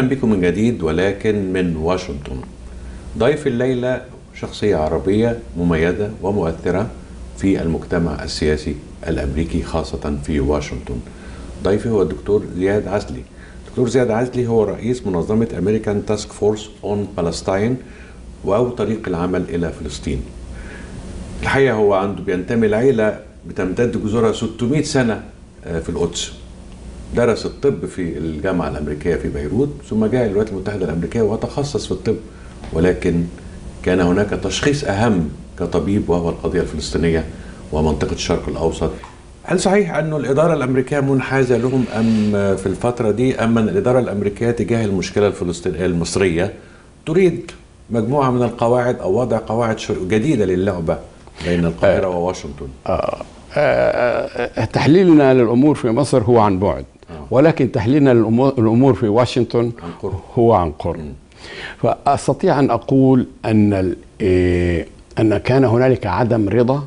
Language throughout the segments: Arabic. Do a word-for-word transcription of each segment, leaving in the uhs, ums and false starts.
بكم من جديد ولكن من واشنطن. ضيف الليلة شخصية عربية مميزة ومؤثرة في المجتمع السياسي الأمريكي خاصة في واشنطن. ضيفي هو الدكتور زياد عزلي. الدكتور زياد عزلي هو رئيس منظمة أمريكان تاسك فورس أون بالستاين أو طريق العمل إلى فلسطين. الحقيقة هو عنده بينتمي لعيلة بتمتد جذورها ستمائة سنة في القدس. درس الطب في الجامعة الأمريكية في بيروت، ثم جاء الولايات المتحدة الأمريكية وتخصص في الطب، ولكن كان هناك تشخيص أهم كطبيب وهو القضية الفلسطينية ومنطقة الشرق الأوسط. هل صحيح أن الإدارة الأمريكية منحازة لهم أم في الفترة دي أم أن الإدارة الأمريكية تجاه المشكلة الفلسطينية المصرية تريد مجموعة من القواعد أو وضع قواعد جديدة للعبة بين القاهرة آه وواشنطن؟ آه آه تحليلنا للأمور في مصر هو عن بعد، آه. ولكن تحليلنا للأمور في واشنطن عن هو عن قرب. فأستطيع أن أقول أن أن كان هنالك عدم رضا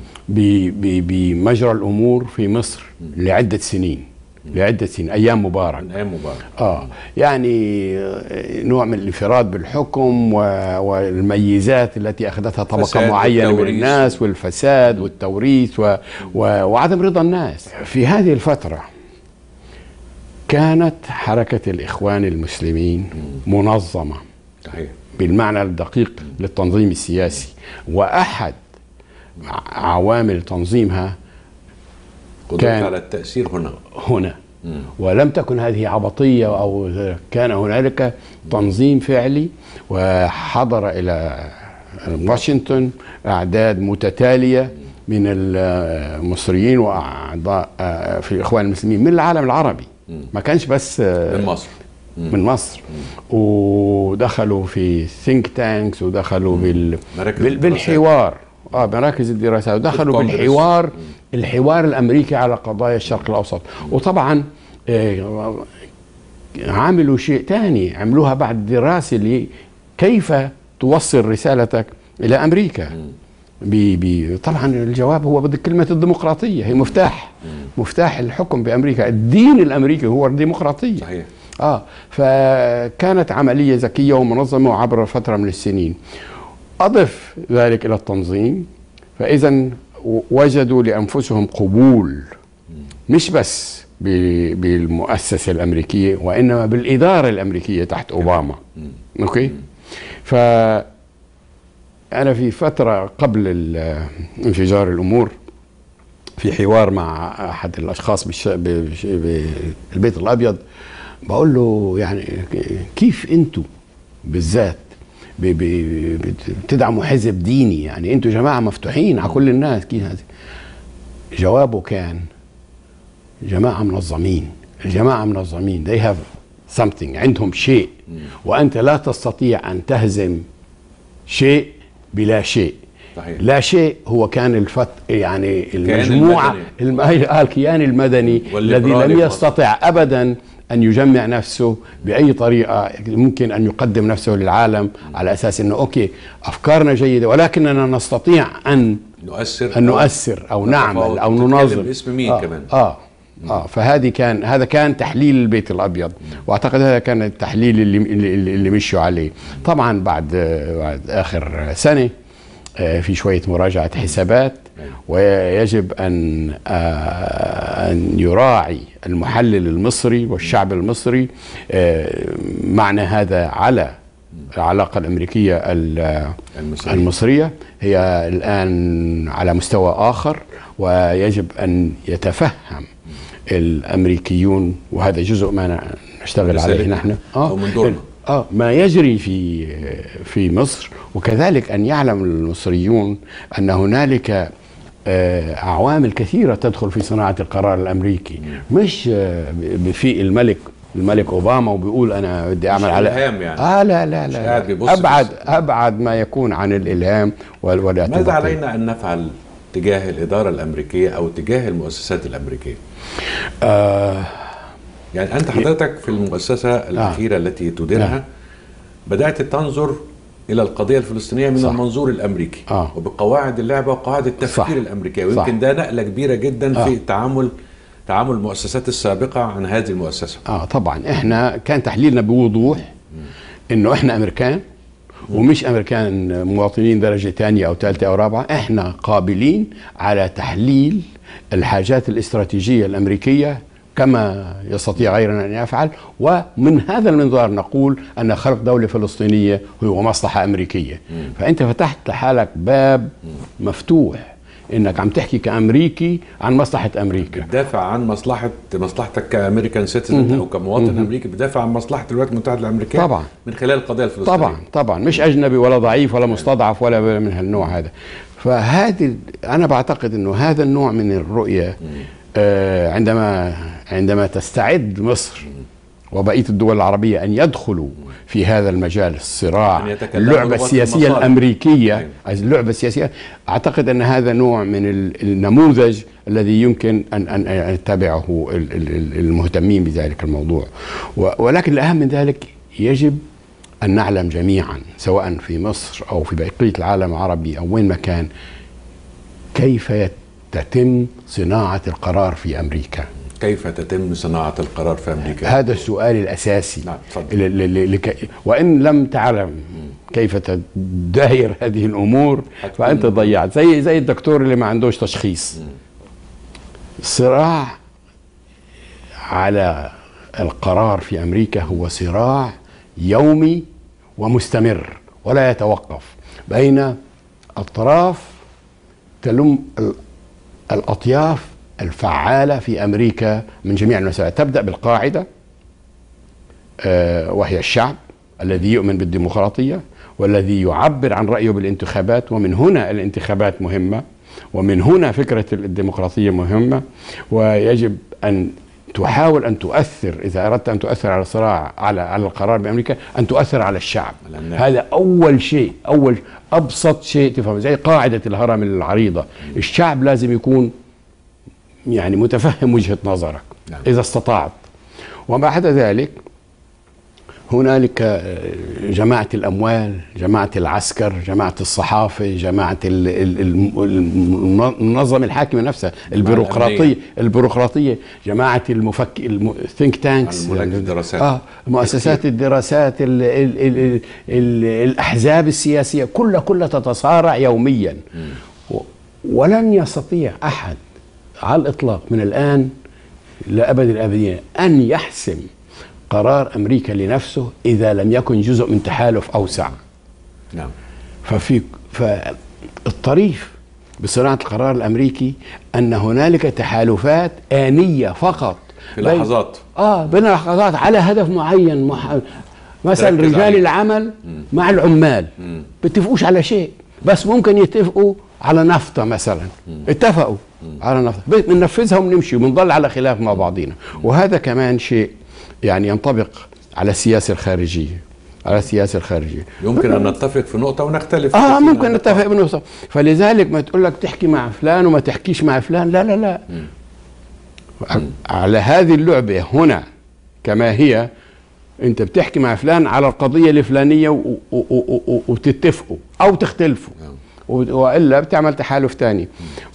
بمجرى الأمور في مصر لعدة سنين لعدة سنين أيام مبارك أيام مبارك آه يعني نوع من الانفراد بالحكم والميزات التي أخذتها طبقة معينة من الناس والفساد والتوريث و و وعدم رضا الناس. في هذه الفترة كانت حركة الإخوان المسلمين منظمة بالمعنى الدقيق للتنظيم السياسي، وأحد عوامل تنظيمها كان على التأثير هنا هنا مم. ولم تكن هذه عبطية، أو كان هنالك تنظيم فعلي، وحضر إلى واشنطن أعداد متتالية من المصريين وأعضاء في الإخوان المسلمين من العالم العربي، ما كانش بس من مصر من مصر مم. ودخلوا في ثينك تانكس ودخلوا بال... بالحوار اه مراكز الدراسات، ودخلوا بالحوار الحوار الامريكي على قضايا الشرق الاوسط. وطبعا آه عملوا شيء ثاني، عملوها بعد دراسه لكيف توصل رسالتك الى امريكا. بي بي طبعا الجواب هو بدك كلمه الديمقراطيه، هي مفتاح مفتاح الحكم بامريكا. الدين الامريكي هو الديمقراطيه. صحيح. اه فكانت عمليه ذكيه ومنظمه عبر فتره من السنين. أضف ذلك إلى التنظيم، فإذا وجدوا لأنفسهم قبول مش بس بالمؤسسة الأمريكية وإنما بالإدارة الأمريكية تحت أوباما. أوكي؟ فأنا في فترة قبل انفجار الأمور في حوار مع أحد الأشخاص بالبيت الأبيض، بقول له يعني كيف أنتوا بالذات بتدعموا حزب ديني؟ يعني انتوا جماعه مفتوحين على كل الناس. كيف هذا؟ جوابه كان جماعه منظمين، الجماعه منظمين they have something، عندهم شيء، وانت لا تستطيع ان تهزم شيء بلا شيء. صحيح. لا شيء هو كان الفت يعني المجموعه الكيان المدني الذي لم يستطع ابدا أن يجمع نفسه بأي طريقة ممكن أن يقدم نفسه للعالم على أساس أنه أوكي أفكارنا جيدة ولكننا نستطيع أن نؤثر أن نؤثر أو نعمل أو ننظم باسم مين آه كمان. آه آه فهذه كان هذا كان تحليل البيت الأبيض، وأعتقد هذا كان التحليل اللي اللي, اللي مشوا عليه. طبعا بعد بعد آخر سنة في شوية مراجعة حسابات، ويجب أن أن يراعي المحلل المصري والشعب المصري معنى هذا على العلاقة الأمريكية المصرية. هي الآن على مستوى آخر، ويجب أن يتفهم الأمريكيون، وهذا جزء ما نشتغل عليه نحن آه من دورنا اه ما يجري في في مصر، وكذلك ان يعلم المصريون ان هنالك آه عوامل كثيره تدخل في صناعه القرار الامريكي، مش آه في الملك الملك اوباما وبيقول انا بدي اعمل على يعني. اه لا لا لا, لا. ابعد ابعد ما يكون عن الالهام والاعتباط. ماذا علينا ان نفعل تجاه الاداره الامريكيه او تجاه المؤسسات الامريكيه؟ آه يعني أنت حضرتك في المؤسسة الأخيرة آه. التي تديرها آه. بدأت تنظر إلى القضية الفلسطينية من صح. المنظور الأمريكي آه. وبقواعد اللعبة وقواعد التفكير صح. الأمريكية، ويمكن ده نقلة كبيرة جدا آه. في التعامل تعامل المؤسسات السابقة عن هذه المؤسسة. اه طبعا احنا كان تحليلنا بوضوح انه احنا امريكان ومش امريكان مواطنين درجة ثانية او ثالثة او رابعة، احنا قابلين على تحليل الحاجات الاستراتيجية الامريكية كما يستطيع غيرنا ان يفعل، ومن هذا المنظار نقول ان خلق دولة فلسطينية هو مصلحة امريكية. مم. فانت فتحت لحالك باب مم. مفتوح انك عم تحكي كامريكي عن مصلحة امريكا، بتدافع عن مصلحة مصلحتك كامريكان سيتيزن او كمواطن مم. امريكي، بتدافع عن مصلحة الولايات المتحدة الامريكية طبعا من خلال القضية الفلسطينية. طبعا طبعا مش اجنبي ولا ضعيف ولا مستضعف ولا من هالنوع هذا. فهذه انا بعتقد انه هذا النوع من الرؤية آه عندما عندما تستعد مصر وبقية الدول العربية أن يدخلوا في هذا المجال الصراع اللعبة السياسية الأمريكية، اللعبة السياسية، أعتقد أن هذا نوع من النموذج الذي يمكن أن أن يتبعه المهتمين بذلك الموضوع. ولكن الأهم من ذلك يجب أن نعلم جميعا سواء في مصر أو في بقية العالم العربي أو وين ما كان كيف تتم صناعة القرار في أمريكا. كيف تتم صناعة القرار في أمريكا؟ هذا السؤال الأساسي. نعم، لك وإن لم تعلم كيف تداير هذه الأمور فأنت ضيعت، زي زي الدكتور اللي ما عندوش تشخيص. الصراع على القرار في أمريكا هو صراع يومي ومستمر ولا يتوقف بين أطراف تلم الأطياف الفعالة في أمريكا من جميع المسائل. تبدأ بالقاعدة وهي الشعب الذي يؤمن بالديمقراطية والذي يعبر عن رأيه بالانتخابات، ومن هنا الانتخابات مهمة، ومن هنا فكرة الديمقراطية مهمة، ويجب أن تحاول أن تؤثر إذا أردت أن تؤثر على الصراع على على القرار بأمريكا أن تؤثر على الشعب. هذا أول شيء، أول أبسط شيء تفهم، زي قاعدة الهرم العريضة، الشعب لازم يكون يعني متفهم وجهة نظرك نعم. إذا استطعت. وبعد ذلك هنالك جماعة الأموال، جماعة العسكر، جماعة الصحافة، جماعة المنظمة الحاكمة نفسها، البيروقراطية البيروقراطية جماعة المفكر الثينك تانكس، الدراسات آه مؤسسات الدراسات، ال ال ال ال الأحزاب السياسية، كلها كلها تتصارع يوميا. م. ولن يستطيع أحد على الإطلاق من الآن لأبد الآبدين أن يحسم قرار أمريكا لنفسه إذا لم يكن جزء من تحالف أوسع. نعم. ففي فالطريف بصناعة القرار الأمريكي أن هنالك تحالفات آنية فقط في لحظات آه بين لحظات على هدف معين. مح... مثلا رجال عليك. العمل مم. مع العمال بيتفقوش على شيء، بس ممكن يتفقوا على نفطة مثلا. مم. اتفقوا مم. على نفطة، بننفذها وبنمشي وبنضل على خلاف مع بعضينا. وهذا كمان شيء يعني ينطبق على السياسة الخارجية، على السياسة الخارجية. يمكن أن نتفق في نقطة ونختلف. آه ممكن نتفق بنقطة. فلذلك ما تقول لك تحكي مع فلان وما تحكيش مع فلان، لا لا لا. م. على هذه اللعبة هنا كما هي، أنت بتحكي مع فلان على القضية الفلانية وتتفقوا أو تختلفوا، وإلا بتعمل تحالف تاني.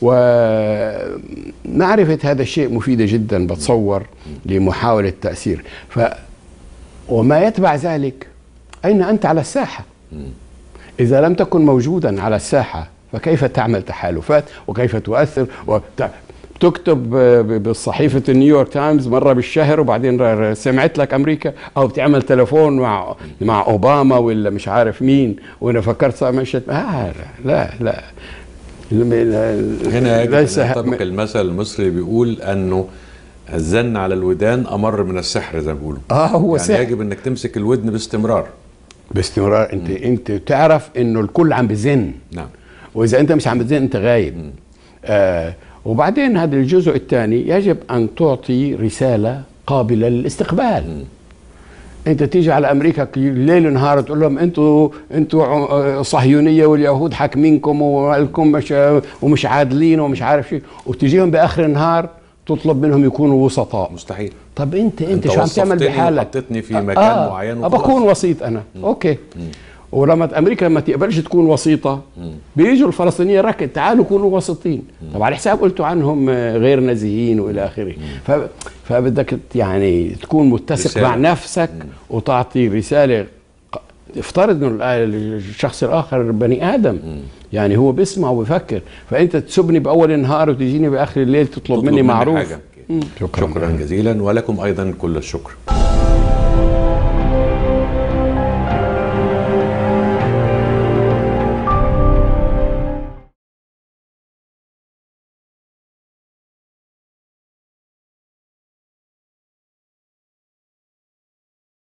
ومعرفة هذا الشيء مفيدة جدا بتصور لمحاولة تأثير. ف وما يتبع ذلك أين أنت على الساحة؟ إذا لم تكن موجودا على الساحة فكيف تعمل تحالفات وكيف تؤثر؟ وتكتب بالصحيفة النيويورك تايمز مرة بالشهر وبعدين سمعت لك أمريكا، أو بتعمل تلفون مع مع أوباما ولا مش عارف مين وأنا فكرت مشت. آه لا لا لا. هنا يجب أن ينطبق المثل المصري بيقول أنه الزن على الودان أمر من السحر زي ما بيقولوا. اه هو يعني سحر. يجب انك تمسك الودن باستمرار باستمرار. انت م. انت تعرف انه الكل عم بزن. نعم. واذا انت مش عم بتزن انت غايب. آه وبعدين هذا الجزء الثاني يجب ان تعطي رسالة قابلة للاستقبال. م. انت تيجي على امريكا ليل نهار تقول لهم انتوا انتوا صهيونية واليهود حاكمينكم ولكم مش ومش عادلين ومش عارف شيء، وتجيهم باخر النهار تطلب منهم يكونوا وسطاء. مستحيل. طب انت انت, انت شو عم تعمل بحالك؟ حطيتني في مكان آه معين وخلاص. بكون وسيط انا. م. اوكي. م. ولما امريكا ما تقبلش تكون وسيطه بيجوا الفلسطينيين ركض تعالوا كونوا وسيطين. طبعا على حساب قلتوا عنهم غير نزيهين والى اخره. فبدك يعني تكون متسق رسالة. مع نفسك وتعطي رساله. افترض انه الشخص الاخر بني ادم مم. يعني هو بيسمع وبيفكر، فانت تسبني باول النهار وتجيني باخر الليل تطلب, تطلب مني معروف. شكرا, شكرا جزيلا ولكم ايضا كل الشكر.